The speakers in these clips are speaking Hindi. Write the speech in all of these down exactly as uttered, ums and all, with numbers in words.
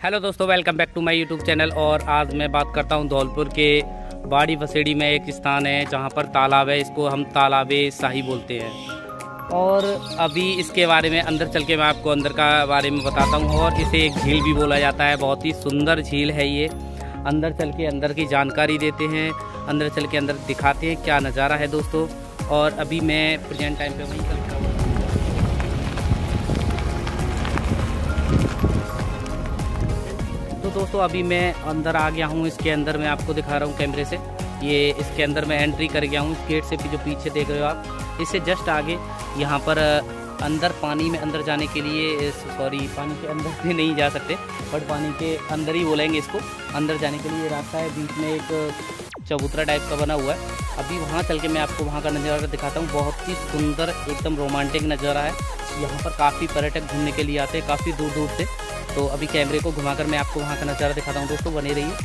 हेलो दोस्तों, welcome back to my YouTube channel. और आज मैं बात करता हूं धौलपुर के बाड़ी बसेड़ी में एक स्थान है जहां पर तालाब है। इसको हम तालाबे शाही बोलते हैं। और अभी इसके बारे में अंदर चल के मैं आपको अंदर का बारे में बताता हूं। और इसे एक झील भी बोला जाता है। बहुत ही सुंदर झील है ये। अंदर चल के अंदर की जानकारी देते हैं, अंदर चल के अंदर दिखाते हैं क्या नज़ारा है दोस्तों। और अभी मैं प्रेजेंट टाइम पर वहीं चलता हूँ। तो दोस्तों अभी मैं अंदर आ गया हूँ। इसके अंदर मैं आपको दिखा रहा हूँ कैमरे से। ये इसके अंदर मैं एंट्री कर गया हूँ। इस गेट से भी जो पीछे देख रहे हो आप, इससे जस्ट आगे यहाँ पर अंदर पानी में अंदर जाने के लिए, सॉरी पानी के अंदर भी नहीं जा सकते बट पानी के अंदर ही बोलेंगे इसको। अंदर जाने के लिए ये रास्ता है, बीच में एक चबूतरा टाइप का बना हुआ है। अभी वहाँ चल के मैं आपको वहाँ का नज़ारा दिखाता हूँ। बहुत ही सुंदर एकदम रोमांटिक नज़ारा है। यहाँ पर काफ़ी पर्यटक घूमने के लिए आते हैं काफ़ी दूर दूर से। तो अभी कैमरे को घुमाकर मैं आपको वहाँ का नज़ारा दिखाता हूँ दोस्तों, बने रहिए।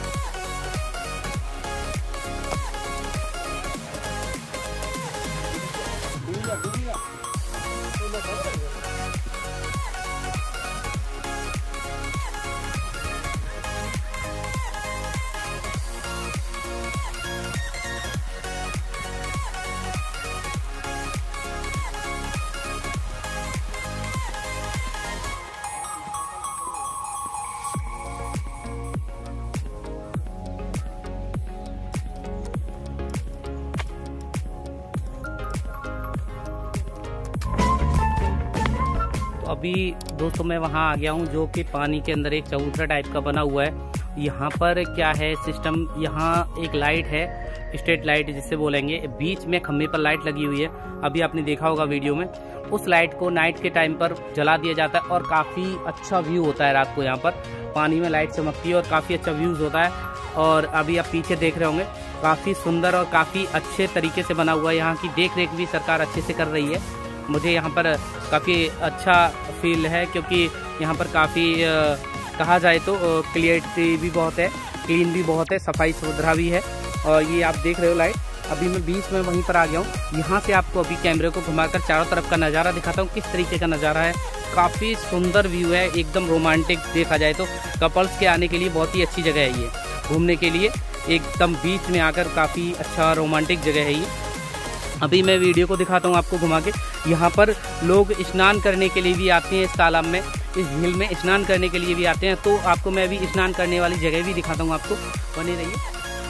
अभी दोस्तों मैं वहाँ आ गया हूँ जो कि पानी के अंदर एक चबूतरा टाइप का बना हुआ है। यहाँ पर क्या है सिस्टम, यहाँ एक लाइट है, स्ट्रीट लाइट जिसे बोलेंगे। बीच में खम्भे पर लाइट लगी हुई है। अभी आपने देखा होगा वीडियो में। उस लाइट को नाइट के टाइम पर जला दिया जाता है और काफ़ी अच्छा व्यू होता है रात को। यहाँ पर पानी में लाइट चमकती है और काफ़ी अच्छा व्यूज़ होता है। और अभी आप पीछे देख रहे होंगे, काफ़ी सुंदर और काफ़ी अच्छे तरीके से बना हुआ है। यहाँ की देख रेख भी सरकार अच्छे से कर रही है। मुझे यहाँ पर काफ़ी अच्छा फील है क्योंकि यहाँ पर काफ़ी कहा जाए तो क्लियरिटी भी बहुत है, क्लीन भी बहुत है, सफाई सुथरा भी है। और ये आप देख रहे हो लाइट। अभी मैं बीच में वहीं पर आ गया हूँ। यहाँ से आपको अभी कैमरे को घुमाकर चारों तरफ का नज़ारा दिखाता हूँ, किस तरीके का नज़ारा है। काफ़ी सुंदर व्यू है, एकदम रोमांटिक देखा जाए तो। कपल्स के आने के लिए बहुत ही अच्छी जगह है ये, घूमने के लिए एकदम बीच में आकर काफ़ी अच्छा रोमांटिक जगह है ये। अभी मैं वीडियो को दिखाता हूँ आपको घुमा के। यहाँ पर लोग स्नान करने के लिए भी आते हैं। इस तालाब में, इस झील में स्नान करने के लिए भी आते हैं। तो आपको मैं अभी स्नान करने वाली जगह भी दिखाता हूँ आपको, बने रहिए।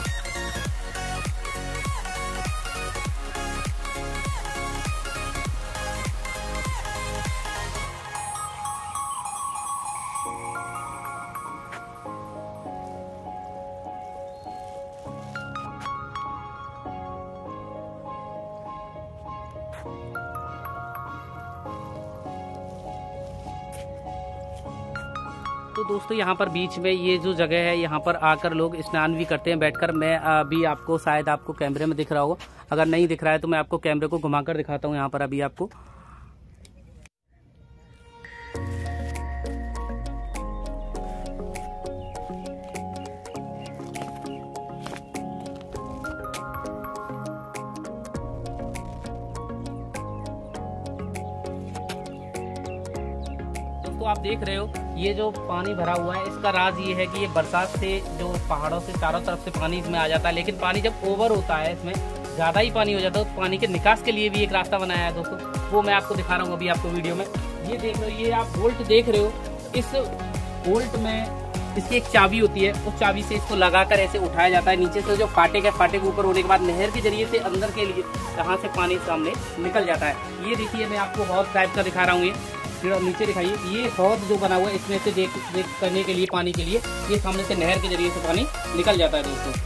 तो दोस्तों यहाँ पर बीच में ये जो जगह है, यहाँ पर आकर लोग स्नान भी करते हैं बैठकर। मैं अभी आपको शायद आपको कैमरे में दिख रहा होगा, अगर नहीं दिख रहा है तो मैं आपको कैमरे को घुमाकर दिखाता हूँ यहाँ पर अभी आपको। तो आप देख रहे हो ये जो पानी भरा हुआ है, इसका राज ये है कि ये बरसात से जो पहाड़ों से चारों तरफ से पानी इसमें आ जाता है। लेकिन पानी जब ओवर होता है, इसमें ज़्यादा ही पानी हो जाता है, तो पानी के निकास के लिए भी एक रास्ता बनाया है दोस्तों। वो मैं आपको दिखा रहा हूँ अभी आपको वीडियो में। ये देख रहे हो, ये आप बोल्ट देख रहे हो। इस बोल्ट में इसकी एक चाबी होती है। उस चाबी से इसको लगाकर ऐसे उठाया जाता है। नीचे से जो फाटे के फाटे के ऊपर होने के बाद नहर के जरिए से अंदर के लिए यहाँ से पानी सामने निकल जाता है। ये देखिए, मैं आपको हौद टाइप का दिखा रहा हूँ। ये नीचे दिखाइए, ये हौद जो बना हुआ है, इसमें से देख देख करने के लिए पानी के लिए ये सामने से नहर के जरिए से पानी निकल जाता है दोस्तों।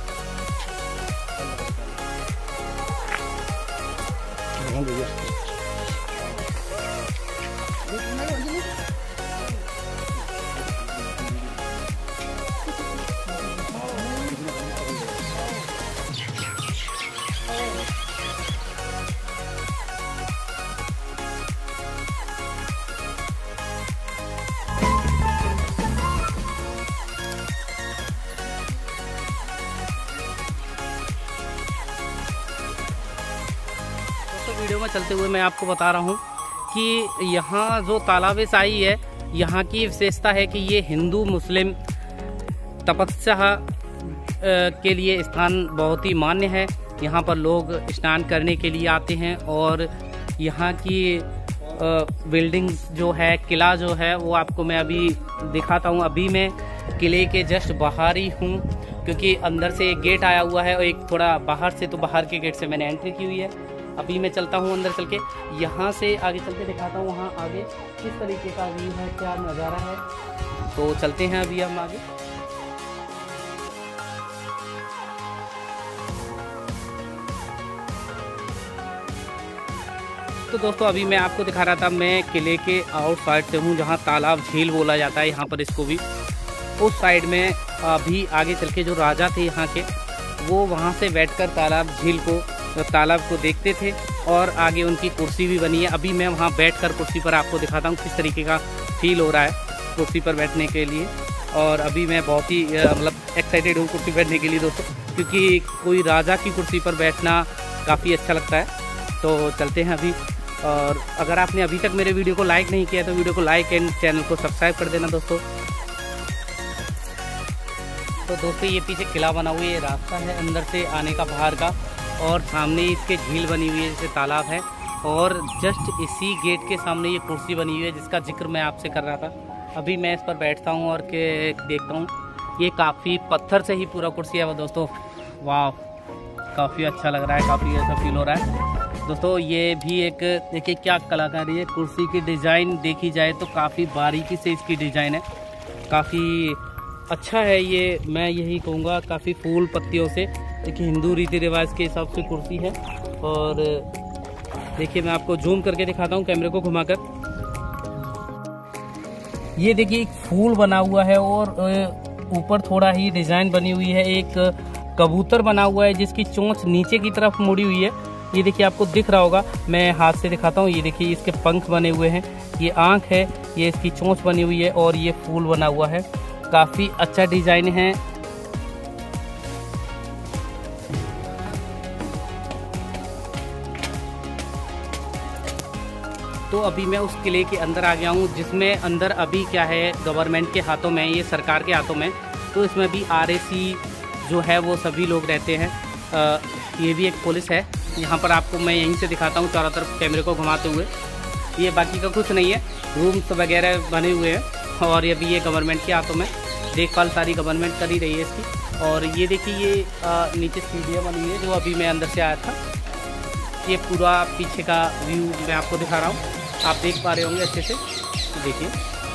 वीडियो में चलते हुए मैं आपको बता रहा हूँ कि यहाँ जो तालाब शाही है, यहाँ की विशेषता है कि ये हिंदू मुस्लिम तपस्या के लिए स्थान बहुत ही मान्य है। यहाँ पर लोग स्नान करने के लिए आते हैं और यहाँ की बिल्डिंग्स जो है, किला जो है, वो आपको मैं अभी दिखाता हूँ। अभी मैं किले के जस्ट बाहर ही हूँ, क्योंकि अंदर से एक गेट आया हुआ है और एक थोड़ा बाहर से, तो बाहर के गेट से मैंने एंट्री की हुई है। अभी मैं चलता हूँ अंदर चल के, यहाँ से आगे चल के दिखाता हूँ वहाँ आगे किस तरीके का व्यू है, क्या नज़ारा है। तो चलते हैं अभी हम आगे। तो दोस्तों अभी मैं आपको दिखा रहा था, मैं किले के आउट साइड से हूँ, जहाँ तालाब झील बोला जाता है यहाँ पर इसको भी। उस साइड में अभी आगे चल के जो राजा थे यहाँ के, वो वहाँ से बैठकर तालाब झील को, तालाब को देखते थे और आगे उनकी कुर्सी भी बनी है। अभी मैं वहाँ बैठकर कुर्सी पर आपको दिखाता हूँ किस तरीके का फील हो रहा है कुर्सी पर बैठने के लिए। और अभी मैं बहुत ही मतलब एक्साइटेड हूँ कुर्सी बैठने के लिए दोस्तों, क्योंकि कोई राजा की कुर्सी पर बैठना काफ़ी अच्छा लगता है। तो चलते हैं अभी। और अगर आपने अभी तक मेरे वीडियो को लाइक नहीं किया तो वीडियो को लाइक एंड चैनल को सब्सक्राइब कर देना दोस्तों। तो दोस्तों ये पीछे किला बना हुआ है, ये रास्ता है अंदर से आने का बाहर का, और सामने इसके झील बनी हुई है जैसे तालाब है, और जस्ट इसी गेट के सामने ये कुर्सी बनी हुई है जिसका जिक्र मैं आपसे कर रहा था। अभी मैं इस पर बैठता हूँ और के देखता हूँ, ये काफ़ी पत्थर से ही पूरा कुर्सी है वो दोस्तों। वाह, काफ़ी अच्छा लग रहा है, काफ़ी ऐसा फील हो रहा है दोस्तों। ये भी एक देखिए क्या कलाकारी है, कुर्सी की डिज़ाइन देखी जाए तो काफ़ी बारीकी से इसकी डिज़ाइन है, काफ़ी अच्छा है ये, मैं यही कहूँगा। काफ़ी फूल पत्तियों से, देखिए हिंदू रीति रिवाज के हिसाब से कुर्सी है। और देखिए मैं आपको जूम करके दिखाता हूँ कैमरे को घुमाकर। ये देखिए एक फूल बना हुआ है और ऊपर थोड़ा ही डिज़ाइन बनी हुई है, एक कबूतर बना हुआ है जिसकी चोंच नीचे की तरफ मुड़ी हुई है। ये देखिए आपको दिख रहा होगा, मैं हाथ से दिखाता हूँ। ये देखिए इसके पंख बने हुए हैं, ये आँख है, ये इसकी चोंच बनी हुई है और ये फूल बना हुआ है। काफ़ी अच्छा डिज़ाइन है। तो अभी मैं उस किले के अंदर आ गया हूँ, जिसमें अंदर अभी क्या है, गवर्नमेंट के हाथों में, ये सरकार के हाथों में। तो इसमें भी आरएसी जो है वो सभी लोग रहते हैं। आ, ये भी एक पुलिस है। यहाँ पर आपको मैं यहीं से दिखाता हूँ चारों तरफ कैमरे को घुमाते हुए। ये बाकी का कुछ नहीं है, रूम्स वगैरह बने हुए हैं और ये भी ये गवर्नमेंट के हाथों में, देखभाल सारी गवर्नमेंट कर ही रही है इसकी। और ये देखिए ये आ, नीचे सीढ़ियाँ बनी हुई है जो अभी मैं अंदर से आया था। ये पूरा पीछे का व्यू मैं आपको दिखा रहा हूँ, आप देख पा रहे होंगे अच्छे से। देखिए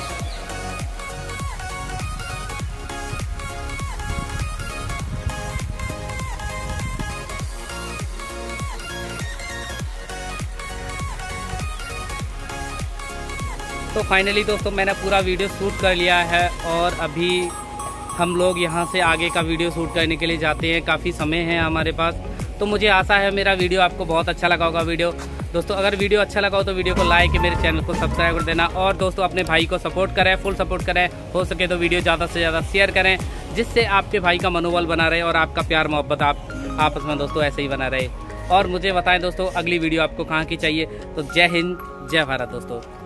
तो फाइनली दोस्तों मैंने पूरा वीडियो शूट कर लिया है और अभी हम लोग यहाँ से आगे का वीडियो शूट करने के लिए जाते हैं। काफ़ी समय है हमारे पास, तो मुझे आशा है मेरा वीडियो आपको बहुत अच्छा लगा होगा। वीडियो दोस्तों अगर वीडियो अच्छा लगा हो तो वीडियो को लाइक, मेरे चैनल को सब्सक्राइब कर देना। और दोस्तों अपने भाई को सपोर्ट करें, फुल सपोर्ट करें, हो सके तो वीडियो ज़्यादा से ज़्यादा शेयर करें, जिससे आपके भाई का मनोबल बना रहे और आपका प्यार मोहब्बत आप आपस में दोस्तों ऐसे ही बना रहे। और मुझे बताएं दोस्तों अगली वीडियो आपको कहाँ की चाहिए। तो जय हिंद, जय भारत दोस्तों।